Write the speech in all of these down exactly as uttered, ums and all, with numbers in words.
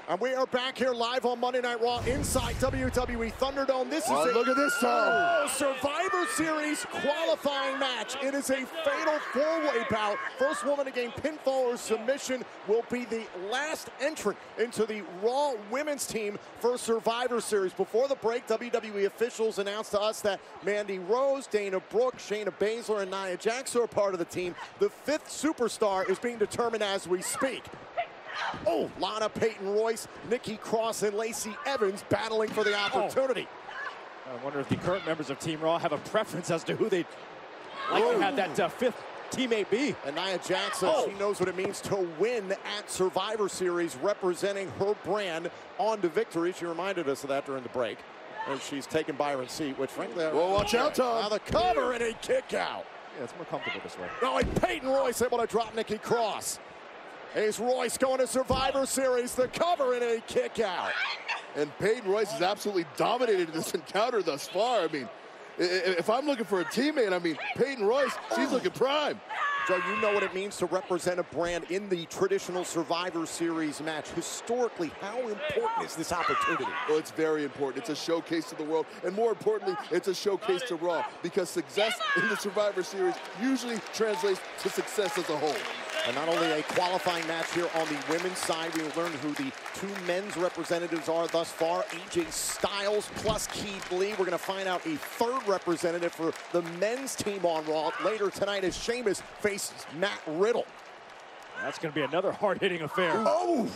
And we are back here live on Monday Night Raw inside W W E Thunderdome. This is oh, a look at this time. Oh, Survivor Series qualifying match. It is a fatal four-way bout. First woman to gain pinfall or submission will be the last entrant into the Raw women's team for Survivor Series. Before the break, W W E officials announced to us that Mandy Rose, Dana Brooke, Shayna Baszler, and Nia Jax are a part of the team. The fifth superstar is being determined as we speak. Oh, Lana, Peyton, Royce, Nikki Cross, and Lacey Evans battling for the opportunity. Oh. I wonder if the current members of Team Raw have a preference as to who they'd like oh. to have that uh, fifth teammate be. And Nia Jax says oh. she knows what it means to win at Survivor Series, representing her brand on to victory. She reminded us of that during the break. And she's taken Byron's seat, which frankly... Well, watch out, Tom. Now the cover and a kick out. Yeah, it's more comfortable this way. Oh, and Peyton Royce able to drop Nikki Cross. Here's Royce going to Survivor Series, the cover and a kick out. And Peyton Royce has absolutely dominated this encounter thus far. I mean, if I'm looking for a teammate, I mean, Peyton Royce, she's looking prime. Joe, you know what it means to represent a brand in the traditional Survivor Series match. Historically, how important is this opportunity? Well, it's very important. It's a showcase to the world, and more importantly, it's a showcase to Raw, because success in the Survivor Series usually translates to success as a whole. And not only a qualifying match here on the women's side, we will learn who the two men's representatives are thus far. A J Styles plus Keith Lee. We're going to find out a third representative for the men's team on Raw later tonight as Sheamus faces Matt Riddle. That's going to be another hard-hitting affair. Oh!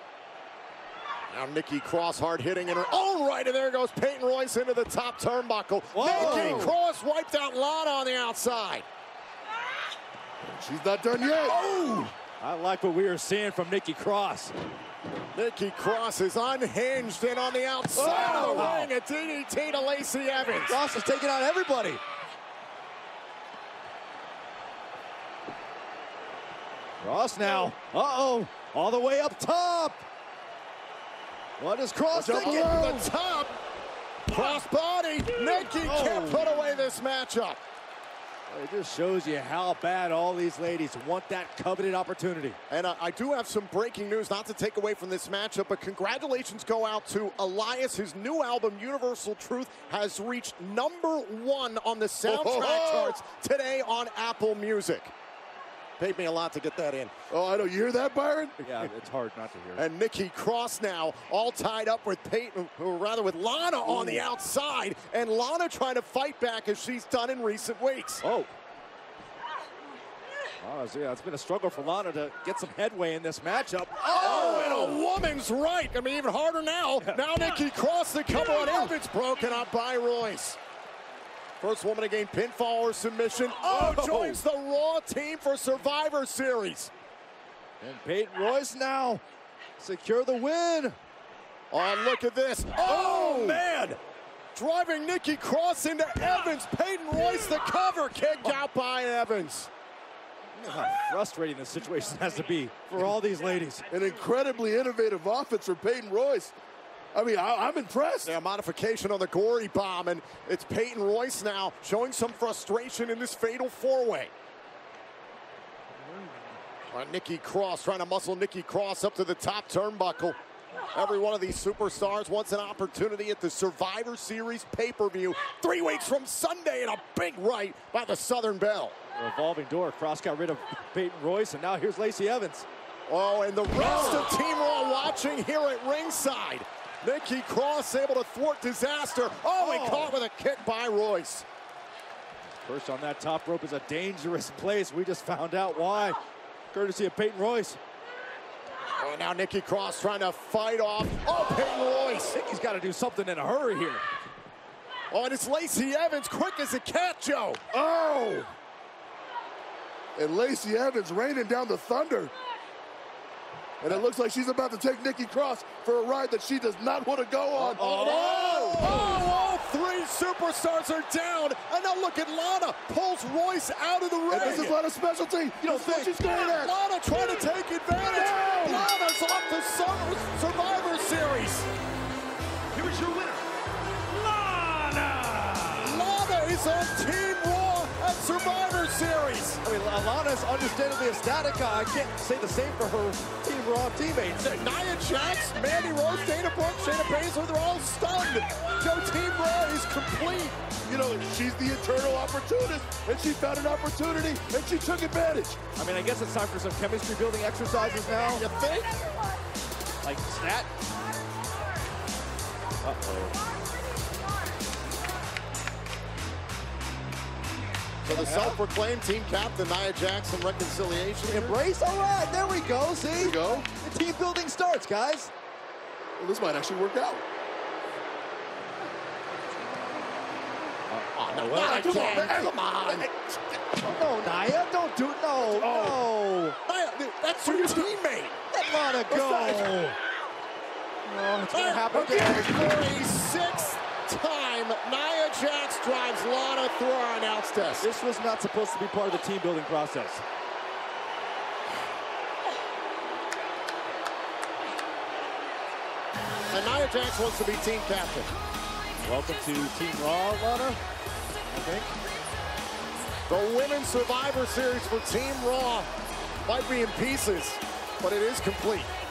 Now Nikki Cross hard-hitting in her own right, and there goes Peyton Royce into the top turnbuckle. Whoa. Nikki Cross wiped out Lana on the outside. She's not done yet. Oh! I like what we are seeing from Nikki Cross. Nikki Cross is unhinged and on the outside oh! of the ring. A D D T to Lacey Evans. Cross is taking out everybody. Cross now. Uh-oh. All the way up top. What is Cross thinking? The top. Cross body. Nikki oh. can't put away this matchup. It just shows you how bad all these ladies want that coveted opportunity. And uh, I do have some breaking news, not to take away from this matchup, but congratulations go out to Elias. His new album, Universal Truth, has reached number one on the soundtrack oh. charts today on Apple Music. Paid me a lot to get that in. Oh, I know. You hear that, Byron? Yeah, it's hard not to hear. And Nikki Cross now all tied up with Peyton, or rather with Lana Ooh. on the outside. And Lana trying to fight back as she's done in recent weeks. Oh. Oh, yeah, it's been a struggle for Lana to get some headway in this matchup. Oh, and a woman's right. I mean, even harder now. Now Nikki Cross, the cover on Evans, broken up by Royce. First woman to gain pinfall or submission. Oh, oh, joins the Raw team for Survivor Series. And Peyton Royce now secure the win. Oh, look at this. Oh, oh man. Driving Nikki Cross into Evans. Peyton Royce the cover. Kicked oh. out by Evans. How frustrating this situation has to be for all these ladies. An incredibly innovative offense for Peyton Royce. I mean, I, I'm impressed. Yeah, modification on the gory bomb, and it's Peyton Royce now showing some frustration in this fatal four-way. Uh, Nikki Cross trying to muscle Nikki Cross up to the top turnbuckle. Every one of these superstars wants an opportunity at the Survivor Series pay-per-view three weeks from Sunday, and a big right by the Southern Belle. Revolving door. Cross got rid of Peyton Royce, and now here's Lacey Evans. Oh, and the rest of Team Raw watching here at ringside. Nikki Cross able to thwart disaster. Oh, he oh. caught with a kick by Royce. First on that top rope is a dangerous place. We just found out why. Courtesy of Peyton Royce. Oh, now Nikki Cross trying to fight off. Oh, Peyton Royce. Nikki's got to do something in a hurry here. Oh, and it's Lacey Evans, quick as a cat, Joe. Oh! And Lacey Evans raining down the thunder. And it looks like she's about to take Nikki Cross for a ride that she does not want to go on. Oh, oh, oh, all three superstars are down. And now look at Lana. Pulls Royce out of the ring. And this is Lana's specialty. You don't think she's going at. Lana trying to take advantage. No. Lana's off the Survivor Series. Here is your winner, Lana. Lana is on Team Raw at Survivor Series. I mean, Lana's understandably ecstatic. I can't say the same for her Team Raw teammates. Nia Jax, Mandy Rose, Dana Brooke, Shayna Baszler, they're all stunned. Joe, Team Raw is complete. You know, she's the eternal opportunist, and she found an opportunity, and she took advantage. I mean, I guess it's time for some chemistry building exercises now. You think? Like stat. Uh-oh. So the self-proclaimed team captain, Nia Jax, and reconciliation. Embrace, all right, there we go, see? There we go. The team building starts, guys. Well, this might actually work out. Oh, no, Nia, not come again. on, man. Come on. No, Nia, don't do, no, Oh. Nia, that's your teammate. no. Let Lana go. Oh, it's gonna happen Again, again. for a sixth time, Nia Jax drives Lana through our announce desk. This was not supposed to be part of the team building process. And Nia Jax wants to be team captain. Welcome to Team Raw, Lana, I think. The Women's Survivor Series for Team Raw might be in pieces, but it is complete.